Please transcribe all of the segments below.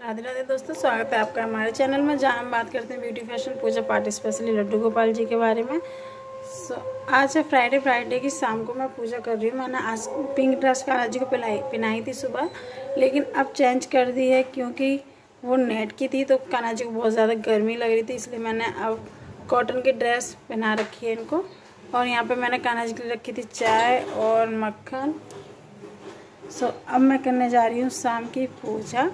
राधे राधे दोस्तों, स्वागत है आपका हमारे चैनल में, जहां हम बात करते हैं ब्यूटी फैशन पूजा पाठ स्पेशली लड्डू गोपाल जी के बारे में। आज है फ्राइडे की शाम को मैं पूजा कर रही हूँ। मैंने आज पिंक ड्रेस कान्हा जी को पहनाई थी सुबह, लेकिन अब चेंज कर दी है क्योंकि वो नेट की थी तो कान्हा जी को बहुत ज़्यादा गर्मी लग रही थी, इसलिए मैंने अब कॉटन की ड्रेस पहना रखी है इनको। और यहाँ पर मैंने कान्हा जी के लिए रखी थी चाय और मक्खन। अब मैं करने जा रही हूँ शाम की पूजा।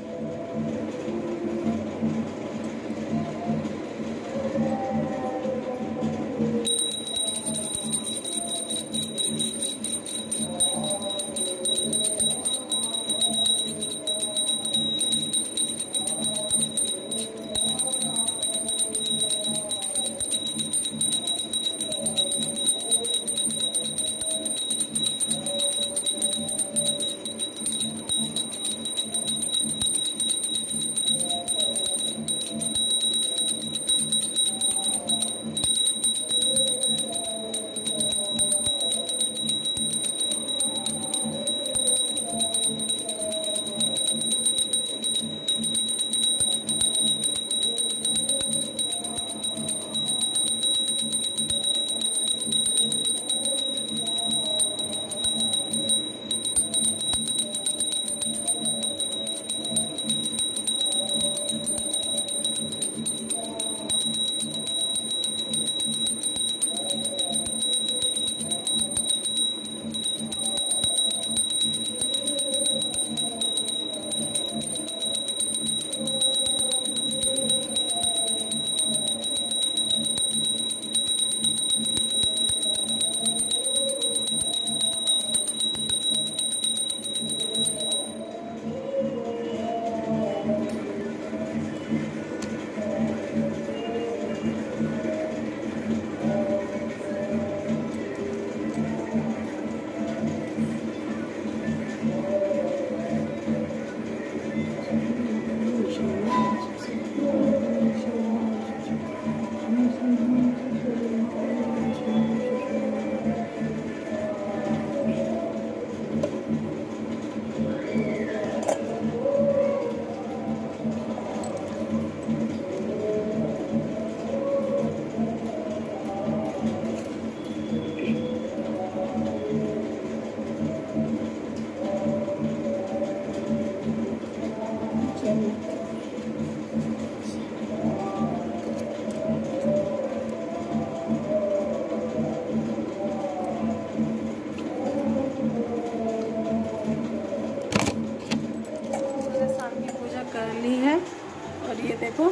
कर ली है और ये देखो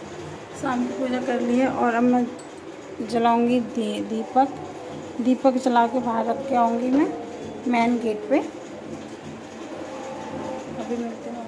शाम की पूजा कर ली है। और अब मैं जलाऊंगी दीपक जला के बाहर रख के आऊँगी मैं मेन गेट पे। अभी मिलते हैं।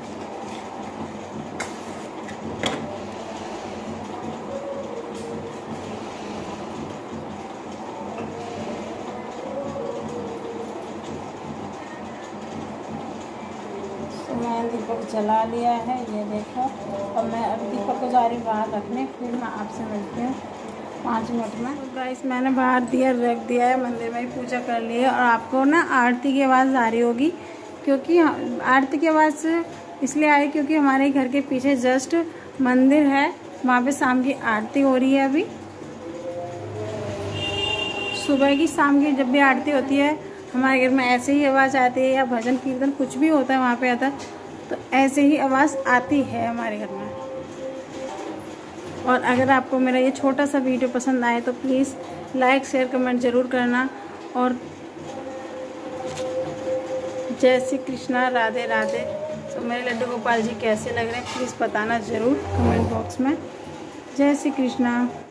मैंने दीपक जला लिया है, ये देखो। और मैं अब दीपक को जा रही हूँ बाहर रखने, फिर मैं आपसे मिलती हूँ 5 मिनट में। तो गाइस मैंने बाहर रख दिया है, मंदिर में ही पूजा कर ली है। और आपको ना आरती की आवाज़ आ रही होगी, क्योंकि आरती की आवाज़ इसलिए आ रही क्योंकि हमारे घर के पीछे जस्ट मंदिर है, वहाँ पे शाम की आरती हो रही है। अभी सुबह की शाम की जब भी आरती होती है हमारे घर में ऐसे ही आवाज़ आती है, या भजन कीर्तन कुछ भी होता है वहाँ पे आता है तो ऐसे ही आवाज़ आती है हमारे घर में। और अगर आपको मेरा ये छोटा सा वीडियो पसंद आए तो प्लीज़ लाइक शेयर कमेंट ज़रूर करना। और जय श्री कृष्णा, राधे राधे। तो मेरे लड्डू गोपाल जी कैसे लग रहे हैं प्लीज़ बताना ज़रूर कमेंट बॉक्स में। जय श्री कृष्णा।